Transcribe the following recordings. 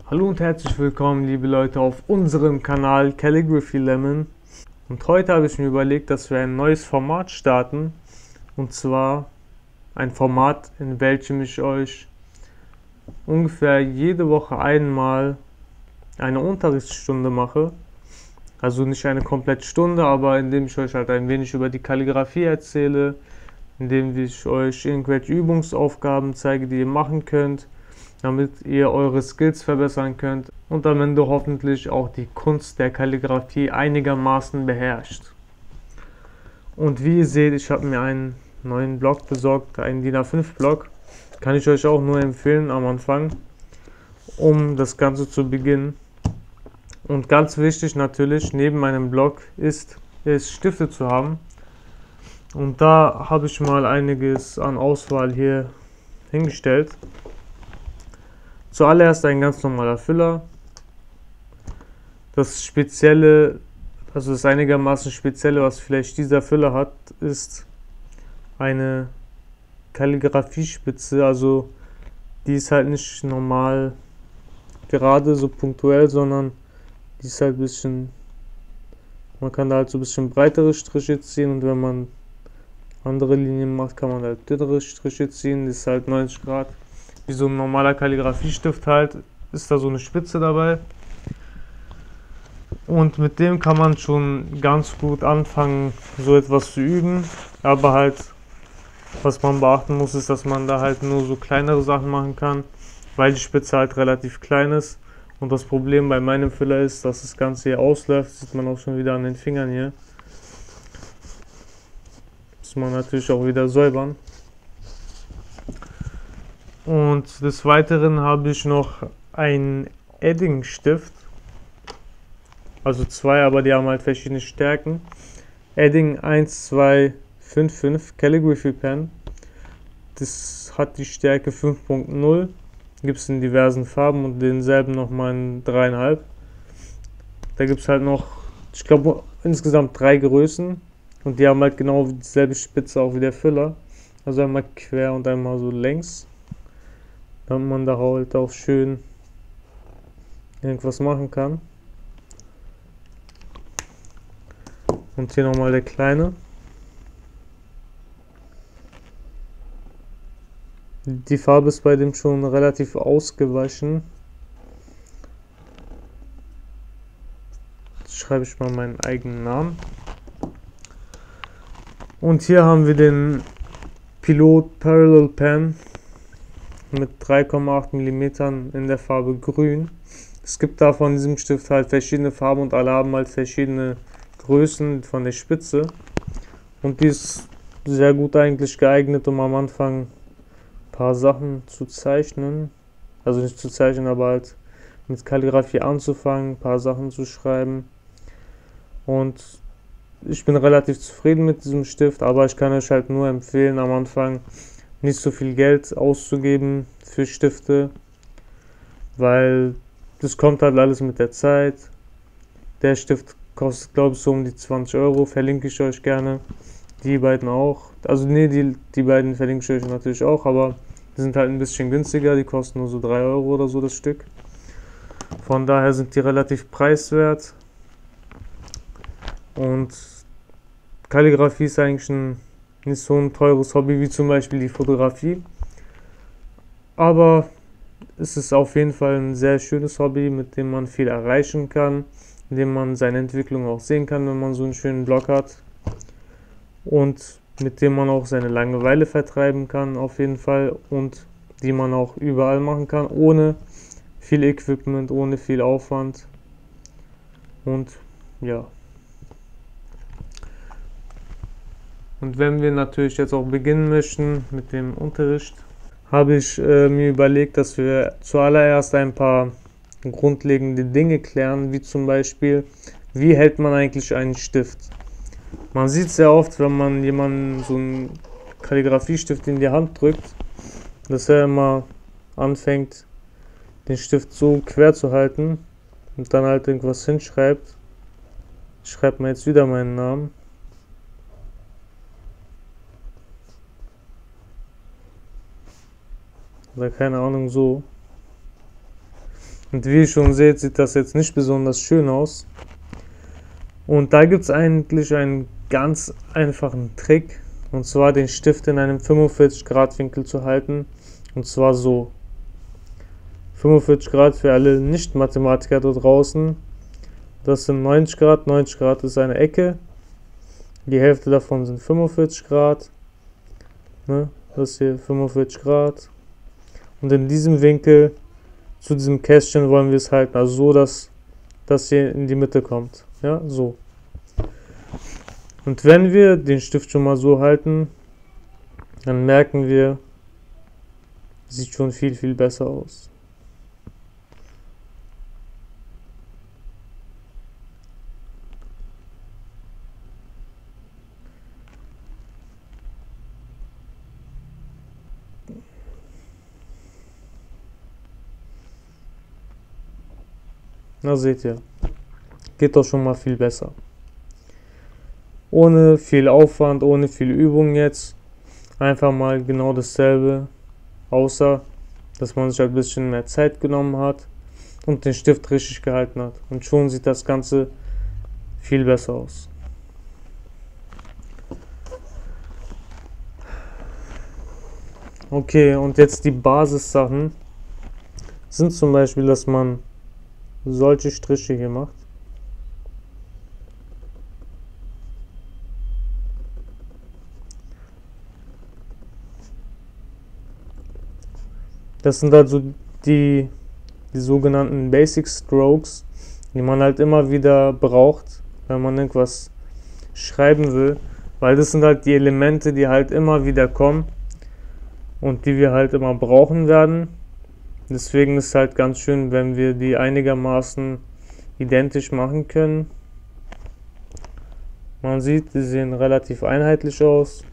Hallo und herzlich willkommen, liebe Leute, auf unserem Kanal Calligraphy Lemon. Und heute habe ich mir überlegt, dass wir ein neues Format starten. Und zwar ein Format, in welchem ich euch ungefähr jede Woche einmal eine Unterrichtsstunde mache. Also nicht eine komplette Stunde, aber indem ich euch halt ein wenig über die Kalligrafie erzähle, indem ich euch irgendwelche Übungsaufgaben zeige, die ihr machen könnt, damit ihr eure Skills verbessern könnt und am Ende hoffentlich auch die Kunst der Kalligrafie einigermaßen beherrscht. Und wie ihr seht, ich habe mir einen neuen Block besorgt, einen DIN A5 Block. Kann ich euch auch nur empfehlen am Anfang, um das Ganze zu beginnen. Und ganz wichtig natürlich, neben meinem Block ist Stifte zu haben. Und da habe ich mal einiges an Auswahl hier hingestellt. Zuallererst ein ganz normaler Füller. Das Spezielle, also das einigermaßen Spezielle, was vielleicht dieser Füller hat, ist eine Kalligrafiespitze. Also die ist halt nicht normal gerade so punktuell, sondern die ist halt ein bisschen, man kann da halt so ein bisschen breitere Striche ziehen und wenn man andere Linien macht, kann man halt dünnere Striche ziehen. Das ist halt 90 Grad. Wie so ein normaler Kalligrafiestift halt, ist da so eine Spitze dabei. Und mit dem kann man schon ganz gut anfangen, so etwas zu üben. Aber halt, was man beachten muss, ist, dass man da halt nur so kleinere Sachen machen kann, weil die Spitze halt relativ klein ist. Und das Problem bei meinem Füller ist, dass das Ganze hier ausläuft. Das sieht man auch schon wieder an den Fingern hier. Muss man natürlich auch wieder säubern. Und des Weiteren habe ich noch einen Edding-Stift. Also zwei, aber die haben halt verschiedene Stärken. Edding 1255 Calligraphy Pen. Das hat die Stärke 5.0. Gibt es in diversen Farben und denselben nochmal in 3,5. Da gibt es halt noch, ich glaube, insgesamt 3 Größen. Und die haben halt genau dieselbe Spitze auch wie der Füller. Also einmal quer und einmal so längs. Damit man da halt auch schön irgendwas machen kann. Und hier nochmal der kleine. Die Farbe ist bei dem schon relativ ausgewaschen. Jetzt schreibe ich mal meinen eigenen Namen. Und hier haben wir den Pilot Parallel Pen mit 3,8 mm in der Farbe grün. Es gibt da von diesem Stift halt verschiedene Farben und alle haben halt verschiedene Größen von der Spitze. Und die ist sehr gut eigentlich geeignet, um am Anfang ein paar Sachen zu zeichnen. Also nicht zu zeichnen, aber halt mit Kalligrafie anzufangen, ein paar Sachen zu schreiben. Und ich bin relativ zufrieden mit diesem Stift, aber ich kann euch halt nur empfehlen, am Anfang nicht so viel Geld auszugeben für Stifte, weil das kommt halt alles mit der Zeit. Der Stift kostet, glaube ich, so um die 20 Euro, verlinke ich euch gerne. Die beiden auch. Also ne, die beiden verlinke ich euch natürlich auch, aber die sind halt ein bisschen günstiger, die kosten nur so 3 Euro oder so das Stück. Von daher sind die relativ preiswert. Und Kalligrafie ist eigentlich nicht so ein teures Hobby wie zum Beispiel die Fotografie. Aber es ist auf jeden Fall ein sehr schönes Hobby, mit dem man viel erreichen kann, in dem man seine Entwicklung auch sehen kann, wenn man so einen schönen Blog hat. Und mit dem man auch seine Langeweile vertreiben kann, auf jeden Fall. Und die man auch überall machen kann, ohne viel Equipment, ohne viel Aufwand. Und ja. Und wenn wir natürlich jetzt auch beginnen möchten mit dem Unterricht, habe ich mir überlegt, dass wir zuallererst ein paar grundlegende Dinge klären, wie zum Beispiel, wie hält man eigentlich einen Stift? Man sieht sehr oft, wenn man jemanden so einen Kalligrafiestift in die Hand drückt, dass er immer anfängt, den Stift so quer zu halten und dann halt irgendwas hinschreibt. Ich schreibe mir jetzt wieder meinen Namen. Oder keine Ahnung, so. Und wie ihr schon seht, sieht das jetzt nicht besonders schön aus. Und da gibt es eigentlich einen ganz einfachen Trick. Und zwar den Stift in einem 45 Grad Winkel zu halten. Und zwar so. 45 Grad für alle Nicht-Mathematiker da draußen. Das sind 90 Grad. 90 Grad ist eine Ecke. Die Hälfte davon sind 45 Grad. Ne? Das hier 45 Grad. Und in diesem Winkel zu diesem Kästchen wollen wir es halten. Also so, dass das hier in die Mitte kommt. Ja, so. Und wenn wir den Stift schon mal so halten, dann merken wir, sieht schon viel, viel besser aus. Na, seht ihr, geht doch schon mal viel besser. Ohne viel Aufwand, ohne viel Übung jetzt. Einfach mal genau dasselbe, außer dass man sich ein bisschen mehr Zeit genommen hat und den Stift richtig gehalten hat. Und schon sieht das Ganze viel besser aus. Okay, und jetzt die Basissachen sind zum Beispiel, dass man solche Striche hier macht. Das sind also die sogenannten Basic Strokes, die man halt immer wieder braucht, wenn man irgendwas schreiben will, weil das sind halt die Elemente, die halt immer wieder kommen und die wir halt immer brauchen werden. Deswegen ist es halt ganz schön, wenn wir die einigermaßen identisch machen können. Man sieht, die sehen relativ einheitlich aus.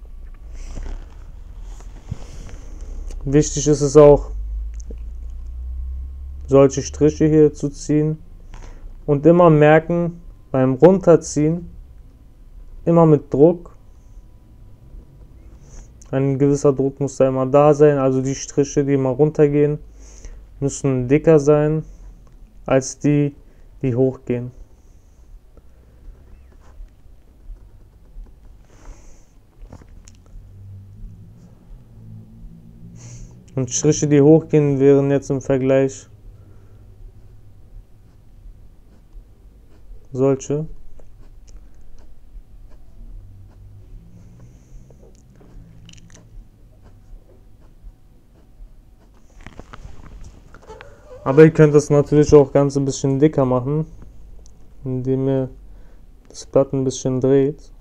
Wichtig ist es auch, solche Striche hier zu ziehen und immer merken, beim Runterziehen, immer mit Druck. Ein gewisser Druck muss da immer da sein, also die Striche, die immer runtergehen, müssen dicker sein als die, die hochgehen. Und Striche, die hochgehen, wären jetzt im Vergleich solche. Aber ihr könnt das natürlich auch ganz ein bisschen dicker machen, indem ihr das Blatt ein bisschen dreht.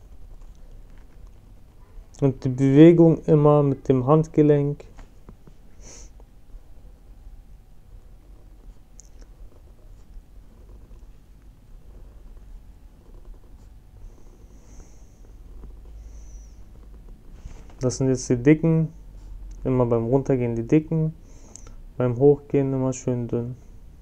Und die Bewegung immer mit dem Handgelenk. Das sind jetzt die dicken, immer beim Runtergehen die dicken, beim Hochgehen immer schön dünn.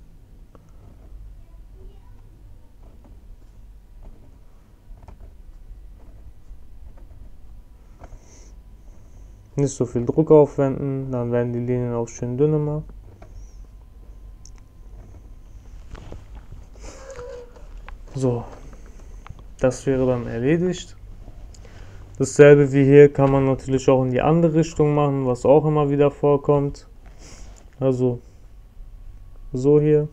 Nicht so viel Druck aufwenden, dann werden die Linien auch schön dünn immer. So, das wäre dann erledigt. Dasselbe wie hier kann man natürlich auch in die andere Richtung machen, was auch immer wieder vorkommt. Also so hier.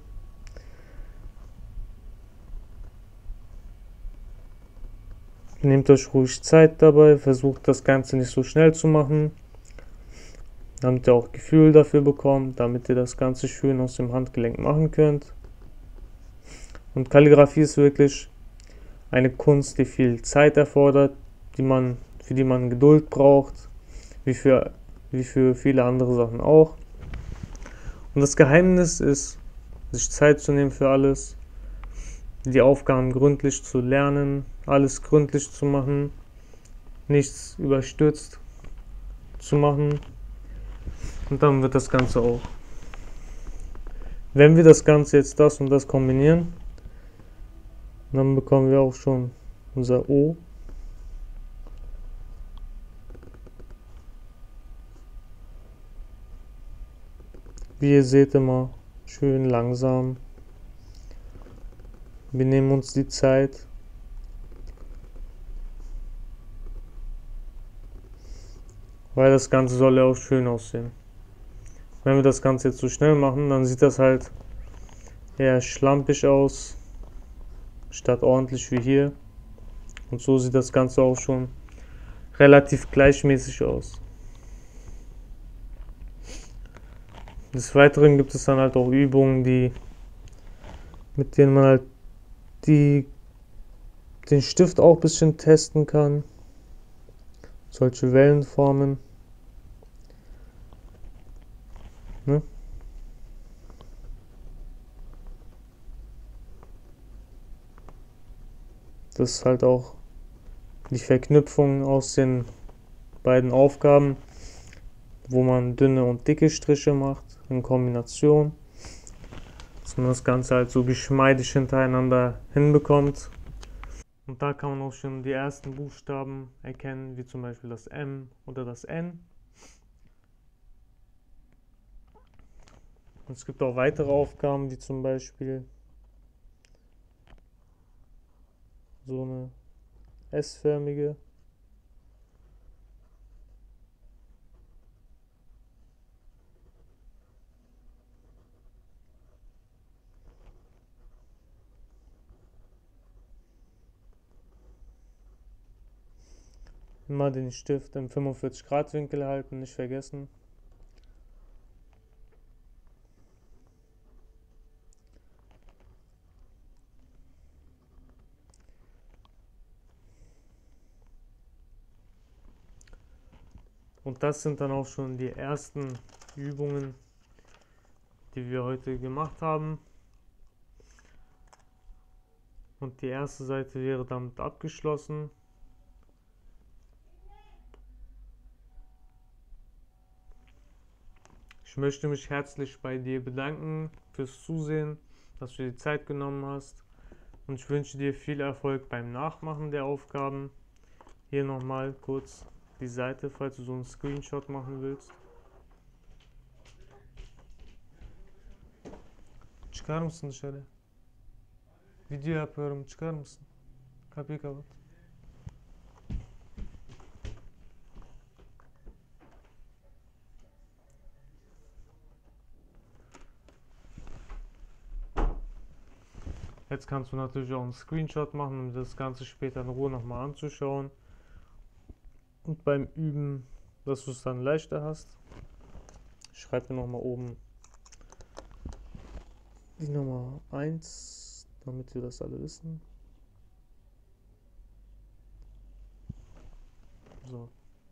Nehmt euch ruhig Zeit dabei, versucht das Ganze nicht so schnell zu machen, damit ihr auch Gefühl dafür bekommt, damit ihr das Ganze schön aus dem Handgelenk machen könnt. Und Kalligrafie ist wirklich eine Kunst, die viel Zeit erfordert, für die man Geduld braucht, wie für viele andere Sachen auch. Und das Geheimnis ist, sich Zeit zu nehmen für alles, die Aufgaben gründlich zu lernen, alles gründlich zu machen, nichts überstürzt zu machen. Und dann wird das Ganze auch. Wenn wir das Ganze jetzt das und das kombinieren, dann bekommen wir auch schon unser O. Wie ihr seht immer, Schön langsam. Wir nehmen uns die Zeit. Weil das Ganze soll ja auch schön aussehen. Wenn wir das Ganze jetzt so schnell machen, dann sieht das halt eher schlampig aus, statt ordentlich wie hier. Und so sieht das Ganze auch schon relativ gleichmäßig aus. Des Weiteren gibt es dann halt auch Übungen, mit denen man halt den Stift auch ein bisschen testen kann. Solche Wellenformen. Ne? Das ist halt auch die Verknüpfung aus den beiden Aufgaben, wo man dünne und dicke Striche macht in Kombination, dass man das Ganze halt so geschmeidig hintereinander hinbekommt. Und da kann man auch schon die ersten Buchstaben erkennen, wie zum Beispiel das M oder das N. Und es gibt auch weitere Aufgaben, wie zum Beispiel so eine S-förmige. Immer den Stift im 45-Grad-Winkel halten, nicht vergessen. Und das sind dann auch schon die ersten Übungen, die wir heute gemacht haben. Und die erste Seite wäre damit abgeschlossen. Ich möchte mich herzlich bei dir bedanken fürs Zusehen, dass du dir die Zeit genommen hast. Und ich wünsche dir viel Erfolg beim Nachmachen der Aufgaben. Hier nochmal kurz die Seite, falls du so einen Screenshot machen willst. Çıkar mısın dışarı? Video yapıyorum, çıkar mısın? Kapıyı kapat. Jetzt kannst du natürlich auch einen Screenshot machen, um das Ganze später in Ruhe nochmal anzuschauen. Und beim Üben, dass du es dann leichter hast. Ich schreibe dir nochmal oben die Nummer 1, damit wir das alle wissen. So.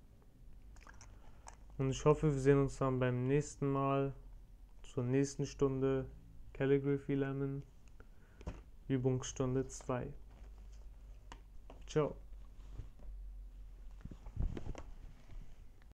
Und ich hoffe, wir sehen uns dann beim nächsten Mal zur nächsten Stunde Calligraphy lernen. Übungsstunde 2. Ciao.